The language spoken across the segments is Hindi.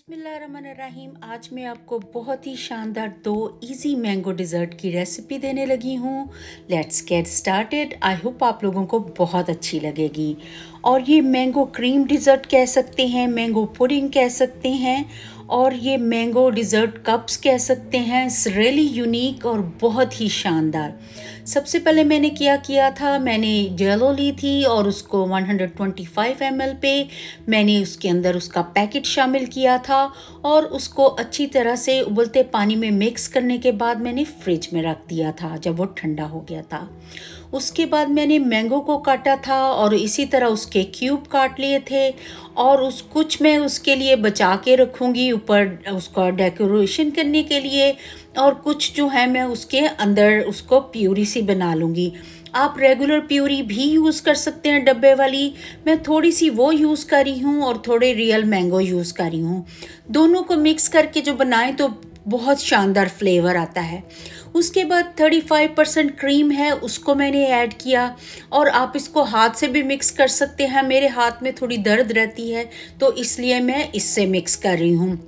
बिस्मिल्लाहिर्रहमानिर्रहीम। आज मैं आपको बहुत ही शानदार 2 इजी मैंगो डिज़र्ट की रेसिपी देने लगी हूँ। Let's get started. I hope आप लोगों को बहुत अच्छी लगेगी। और ये मैंगो क्रीम डिज़र्ट कह सकते हैं, मैंगो पुडिंग कह सकते हैं, और ये मैंगो डिज़र्ट कप्स कह सकते हैं। इट्स रियली यूनिक और बहुत ही शानदार। सबसे पहले मैंने क्या किया था, मैंने जेलो ली थी और उसको 125 ml पे मैंने उसके अंदर उसका पैकेट शामिल किया था और उसको अच्छी तरह से उबलते पानी में मिक्स करने के बाद मैंने फ्रिज में रख दिया था जब वो ठंडा हो गया था। उसके बाद मैंने मैंगो को काटा था और इसी तरह उसके क्यूब काट लिए थे और कुछ मैं उसके लिए बचा के रखूँगी ऊपर उसका डेकोरेशन करने के लिए, और कुछ जो है मैं उसके अंदर उसको प्यूरी सी बना लूँगी। आप रेगुलर प्यूरी भी यूज़ कर सकते हैं डब्बे वाली, मैं थोड़ी सी वो यूज़ कर रही हूँ और थोड़े रियल मैंगो यूज़ कर रही हूँ। दोनों को मिक्स करके जो बनाएं तो बहुत शानदार फ्लेवर आता है। उसके बाद 35% क्रीम है उसको मैंने ऐड किया और आप इसको हाथ से भी मिक्स कर सकते हैं। मेरे हाथ में थोड़ी दर्द रहती है तो इसलिए मैं इससे मिक्स कर रही हूँ।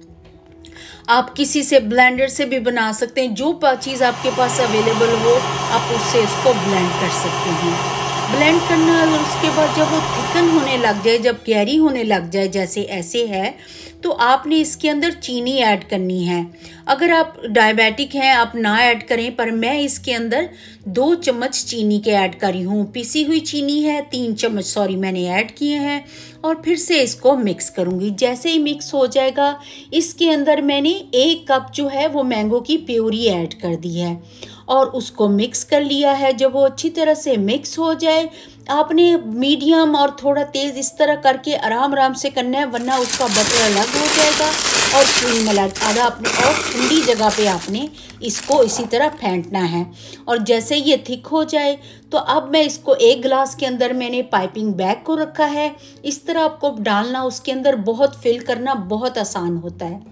आप किसी से ब्लेंडर से भी बना सकते हैं, जो चीज़ आपके पास अवेलेबल हो आप उससे इसको ब्लेंड कर सकते हैं। ब्लेंड करना और उसके बाद जब वो थिकन होने लग जाए, जब गहरी होने लग जाए जैसे ऐसे है, तो आपने इसके अंदर चीनी ऐड करनी है। अगर आप डायबिटिक हैं आप ना ऐड करें, पर मैं इसके अंदर 2 चम्मच चीनी के ऐड करी हूँ। पिसी हुई चीनी है 3 चम्मच मैंने ऐड किए हैं और फिर से इसको मिक्स करूँगी। जैसे ही मिक्स हो जाएगा इसके अंदर मैंने 1 कप जो है वो मैंगो की प्यूरी ऐड कर दी है और उसको मिक्स कर लिया है। जब वो अच्छी तरह से मिक्स हो जाए आपने मीडियम और थोड़ा तेज़ इस तरह करके आराम से करना है, वरना उसका बटर अलग हो जाएगा और क्रीम अलग। आधा आपने और ठंडी जगह पे आपने इसको इसी तरह फेंटना है। और जैसे ये थिक हो जाए तो अब मैं इसको 1 गिलास के अंदर मैंने पाइपिंग बैग को रखा है। इस तरह आपको डालना उसके अंदर, बहुत फिल करना बहुत आसान होता है।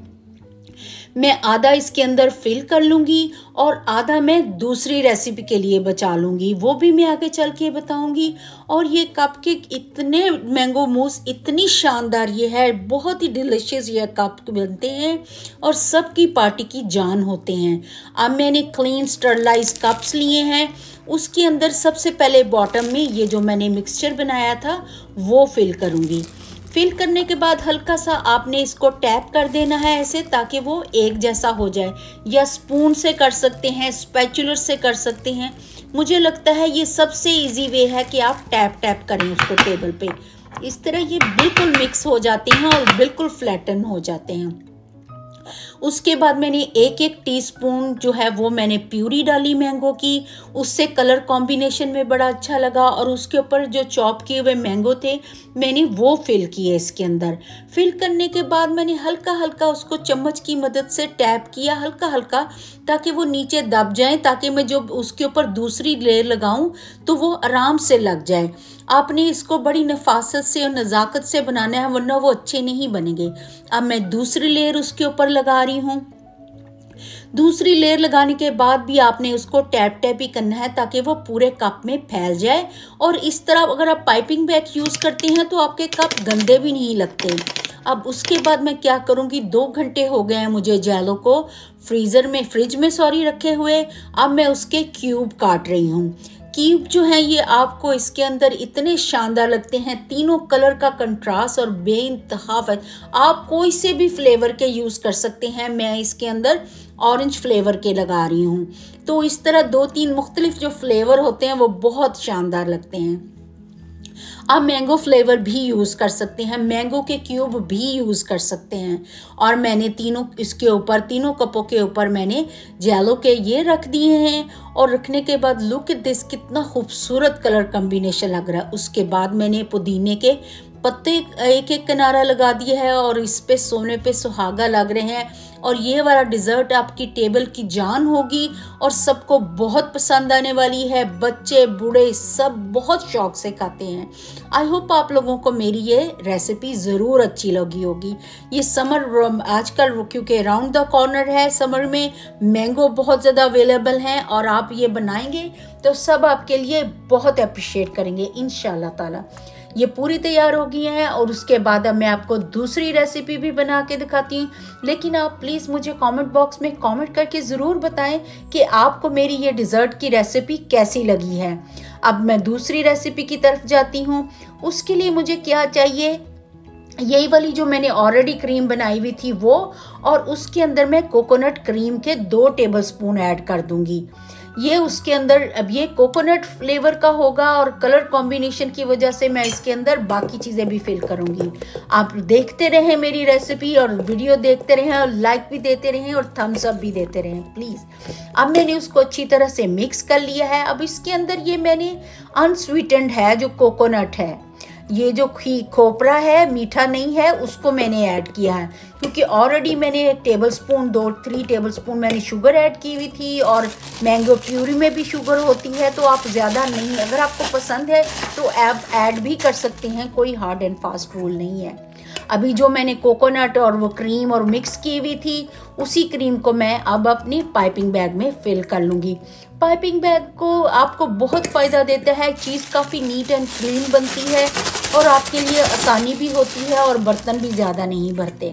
मैं आधा इसके अंदर फिल कर लूँगी और आधा मैं दूसरी रेसिपी के लिए बचा लूँगी, वो भी मैं आगे चल के बताऊँगी। और ये कपकेक इतने मैंगो मूस इतनी शानदार ये है, बहुत ही डिलीशियस ये कप बनते हैं और सबकी पार्टी की जान होते हैं। अब मैंने क्लीन स्टरलाइज कप्स लिए हैं, उसके अंदर सबसे पहले बॉटम में ये जो मैंने मिक्सचर बनाया था वो फिल करूँगी। फिल करने के बाद हल्का सा आपने इसको टैप कर देना है ऐसे, ताकि वो एक जैसा हो जाए, या स्पून से कर सकते हैं, स्पैचुलर से कर सकते हैं। मुझे लगता है ये सबसे इजी वे है कि आप टैप करें उसको टेबल पे। इस तरह ये बिल्कुल मिक्स हो जाते हैं और बिल्कुल फ्लैटन हो जाते हैं। उसके बाद मैंने 1 टीस्पून जो है वो मैंने प्यूरी डाली मैंगो की, उससे कलर कॉम्बिनेशन में बड़ा अच्छा लगा। और उसके ऊपर जो चॉप किए हुए मैंगो थे मैंने वो फिल किए इसके अंदर। फिल करने के बाद मैंने हल्का उसको चम्मच की मदद से टैप किया हल्का, ताकि वो नीचे दब जाए, ताकि मैं जो उसके ऊपर दूसरी लेयर लगाऊं तो वो आराम से लग जाए। आपने इसको बड़ी नफासत से और नज़ाकत से बनाना है, वरना वो अच्छे नहीं बनेंगे। अब मैं दूसरी लेयर उसके ऊपर लगा रही हूँ। दूसरी लेयर लगाने के बाद भी आपने उसको टैप ही करना है ताकि वो पूरे कप में फैल जाए। और इस तरह अगर आप पाइपिंग बैग यूज़ करते हैं तो आपके कप गंदे भी नहीं लगते। अब उसके बाद मैं क्या करूँगी, 2 घंटे हो गए हैं मुझे जेलो को फ्रिज में रखे हुए। अब मैं उसके क्यूब काट रही हूँ। क्यूब जो है ये आपको इसके अंदर इतने शानदार लगते हैं, तीनों कलर का कंट्रास्ट और बेइंतहा है। आप कोई से भी फ्लेवर के यूज़ कर सकते हैं, मैं इसके अंदर ऑरेंज फ्लेवर के लगा रही हूँ। तो इस तरह 2-3 मुख्तलिफ जो फ्लेवर होते हैं वो बहुत शानदार लगते हैं। आप मैंगो फ्लेवर भी यूज़ कर सकते हैं, मैंगो के क्यूब भी यूज़ कर सकते हैं। और मैंने तीनों कपों के ऊपर मैंने जेलो के ये रख दिए हैं। और रखने के बाद लुक एट दिस, कितना खूबसूरत कलर कॉम्बिनेशन लग रहा है। उसके बाद मैंने पुदीने के पत्ते 1 किनारा लगा दिया है और इस पे सोने पे सुहागा लग रहे हैं। और ये वाला डिज़र्ट आपकी टेबल की जान होगी और सबको बहुत पसंद आने वाली है। बच्चे बूढ़े सब बहुत शौक से खाते हैं। आई होप आप लोगों को मेरी ये रेसिपी ज़रूर अच्छी लगी होगी। ये समर आजकल क्योंकि राउंड द कॉर्नर है, समर में मैंगो बहुत ज़्यादा अवेलेबल हैं और आप ये बनाएंगे तो सब आपके लिए बहुत अप्रिशिएट करेंगे इंशाल्लाह ताला। ये पूरी तैयार हो गई हैं और उसके बाद अब मैं आपको दूसरी रेसिपी भी बना के दिखाती हूँ। लेकिन आप प्लीज़ मुझे कमेंट बॉक्स में कमेंट करके ज़रूर बताएं कि आपको मेरी ये डिज़र्ट की रेसिपी कैसी लगी है। अब मैं दूसरी रेसिपी की तरफ जाती हूँ। उसके लिए मुझे क्या चाहिए, यही वाली जो मैंने ऑलरेडी क्रीम बनाई हुई थी वो, और उसके अंदर मैं कोकोनट क्रीम के 2 टेबलस्पून ऐड कर दूंगी। ये उसके अंदर अब ये कोकोनट फ्लेवर का होगा और कलर कॉम्बिनेशन की वजह से मैं इसके अंदर बाकी चीज़ें भी फिल करूंगी। आप देखते रहें मेरी रेसिपी और वीडियो देखते रहें और लाइक भी देते रहें और थम्स अप भी देते रहें प्लीज़। अब मैंने उसको अच्छी तरह से मिक्स कर लिया है। अब इसके अंदर ये मैंने अनस्वीटेंड है जो कोकोनट है, ये जो खोपरा है मीठा नहीं है, उसको मैंने ऐड किया है क्योंकि ऑलरेडी मैंने 1 टेबलस्पून 2-3 टेबलस्पून मैंने शुगर ऐड की हुई थी और मैंगो प्यूरी में भी शुगर होती है, तो आप ज़्यादा नहीं, अगर आपको पसंद है तो आप ऐड भी कर सकते हैं, कोई हार्ड एंड फास्ट रूल नहीं है। अभी जो मैंने कोकोनट और वो क्रीम और मिक्स की हुई थी उसी क्रीम को मैं अब अपनी पाइपिंग बैग में फिल कर लूँगी। पाइपिंग बैग को आपको बहुत फ़ायदा देता है, चीज़ काफ़ी नीट एंड क्लीन बनती है और आपके लिए आसानी भी होती है और बर्तन भी ज़्यादा नहीं भरते।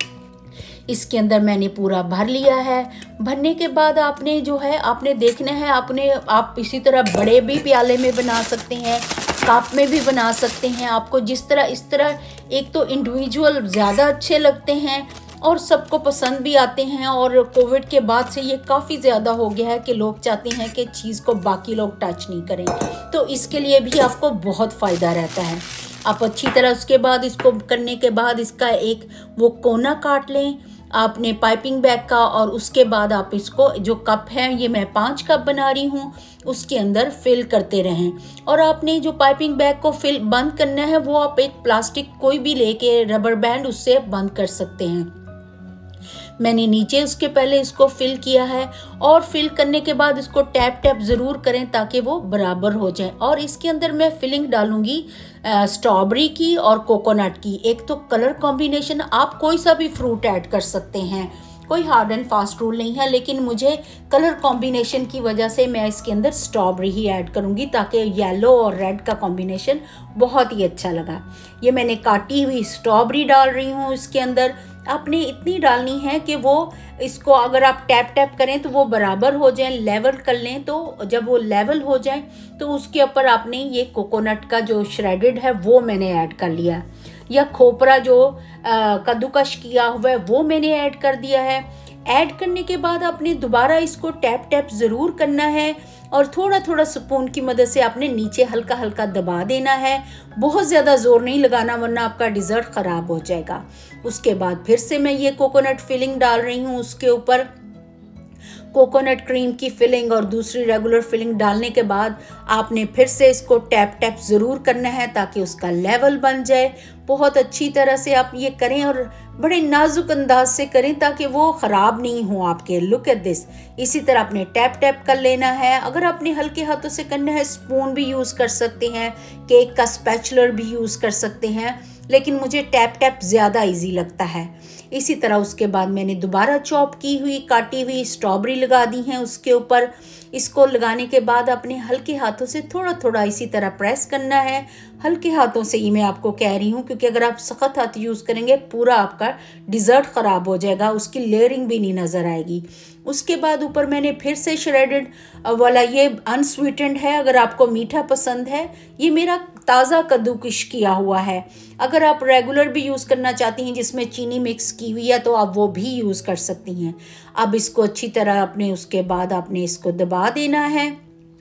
इसके अंदर मैंने पूरा भर लिया है। भरने के बाद आपने जो है आपने देखना है, आप इसी तरह बड़े भी प्याले में बना सकते हैं, कप में भी बना सकते हैं। आपको जिस तरह इस तरह एक तो इंडिविजुअल ज़्यादा अच्छे लगते हैं और सबको पसंद भी आते हैं, और कोविड के बाद से ये काफ़ी ज़्यादा हो गया है कि लोग चाहते हैं कि चीज़ को बाकी लोग टच नहीं करें, तो इसके लिए भी आपको बहुत फ़ायदा रहता है। आप अच्छी तरह उसके बाद इसको करने के बाद इसका एक वो कोना काट लें आपने पाइपिंग बैग का, और उसके बाद आप इसको जो कप है, ये मैं 5 कप बना रही हूँ, उसके अंदर फिल करते रहें। और आपने जो पाइपिंग बैग को फिल बंद करना है वो आप एक प्लास्टिक कोई भी लेके रबर बैंड उससे बंद कर सकते हैं। मैंने नीचे उसके पहले इसको फिल किया है और फिल करने के बाद इसको टैप टैप ज़रूर करें ताकि वो बराबर हो जाए। और इसके अंदर मैं फिलिंग डालूंगी स्ट्रॉबेरी की और कोकोनट की। एक तो कलर कॉम्बिनेशन आप कोई सा भी फ्रूट ऐड कर सकते हैं, कोई हार्ड एंड फास्ट रूल नहीं है, लेकिन मुझे कलर कॉम्बिनेशन की वजह से मैं इसके अंदर स्ट्रॉबेरी ही ऐड करूंगी ताकि येलो और रेड का कॉम्बिनेशन बहुत ही अच्छा लगा। ये मैंने काटी हुई स्ट्रॉबेरी डाल रही हूँ इसके अंदर। आपने इतनी डालनी है कि वो इसको अगर आप टैप टैप करें तो वो बराबर हो जाए, लेवल कर लें, तो जब वो लेवल हो जाए तो उसके ऊपर आपने ये कोकोनट का जो श्रेडेड है वो मैंने ऐड कर लिया, या खोपरा जो कद्दूकश किया हुआ है वो मैंने ऐड कर दिया है। ऐड करने के बाद आपने दोबारा इसको टैप टैप ज़रूर करना है और थोड़ा थोड़ा स्पून की मदद से आपने नीचे हल्का हल्का दबा देना है, बहुत ज़्यादा ज़ोर नहीं लगाना वरना आपका डिज़र्ट ख़राब हो जाएगा। उसके बाद फिर से मैं ये कोकोनट फिलिंग डाल रही हूँ, उसके ऊपर कोकोनट क्रीम की फिलिंग और दूसरी रेगुलर फिलिंग डालने के बाद आपने फिर से इसको टैप टैप ज़रूर करना है ताकि उसका लेवल बन जाए। बहुत अच्छी तरह से आप ये करें और बड़े नाजुक अंदाज से करें ताकि वो ख़राब नहीं हो आपके। लुक एट दिस, इसी तरह आपने टैप टैप कर लेना है। अगर आपने हल्के हाथों से करना है स्पून भी यूज़ कर सकते हैं, केक का स्पैचुलर भी यूज़ कर सकते हैं, लेकिन मुझे टैप टैप ज़्यादा इजी लगता है। इसी तरह उसके बाद मैंने दोबारा चॉप की हुई काटी हुई स्ट्रॉबेरी लगा दी हैं उसके ऊपर। इसको लगाने के बाद अपने हल्के हाथों से थोड़ा थोड़ा इसी तरह प्रेस करना है, हल्के हाथों से ही मैं आपको कह रही हूँ क्योंकि अगर आप सख्त हाथ यूज़ करेंगे पूरा आपका डिज़र्ट ख़राब हो जाएगा, उसकी लेयरिंग भी नहीं नज़र आएगी। उसके बाद ऊपर मैंने फिर से श्रेडेड वाला, ये अनस्वीटेंड है, अगर आपको मीठा पसंद है, ये मेरा ताज़ा कद्दूकश किया हुआ है। अगर आप रेगुलर भी यूज़ करना चाहती हैं जिसमें चीनी मिक्स की हुई है तो आप वो भी यूज़ कर सकती हैं। अब इसको अच्छी तरह आपने उसके बाद आपने इसको दबा देना है।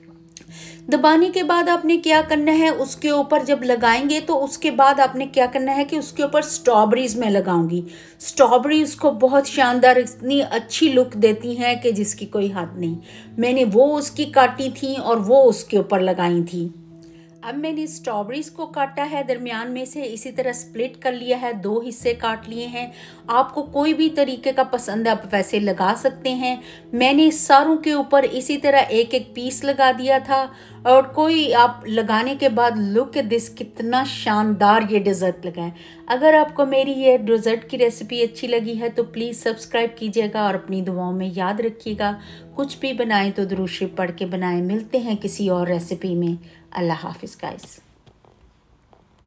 दबाने के बाद आपने क्या करना है, उसके ऊपर जब लगाएंगे तो उसके बाद आपने क्या करना है कि उसके ऊपर स्ट्रॉबेरीज मैं लगाऊंगी। स्ट्रॉबेरी उसको बहुत शानदार इतनी अच्छी लुक देती हैं कि जिसकी कोई हद नहीं। मैंने वो उसकी काटी थी और वो उसके ऊपर लगाई थी। अब मैंने स्ट्रॉबेरीज को काटा है दरमियान में से, इसी तरह स्प्लिट कर लिया है, 2 हिस्से काट लिए हैं। आपको कोई भी तरीके का पसंद है आप वैसे लगा सकते हैं। मैंने सारों के ऊपर इसी तरह एक एक पीस लगा दिया था और कोई आप लगाने के बाद लुक एट दिस, कितना शानदार ये डेज़र्ट लगा है। अगर आपको मेरी ये डेज़र्ट की रेसिपी अच्छी लगी है तो प्लीज़ सब्सक्राइब कीजिएगा और अपनी दुआओं में याद रखिएगा। कुछ भी बनाएं तो दुरूद शरीफ पढ़ के बनाएं। मिलते हैं किसी और रेसिपी में। अल्लाह हाफिज़ गाइस।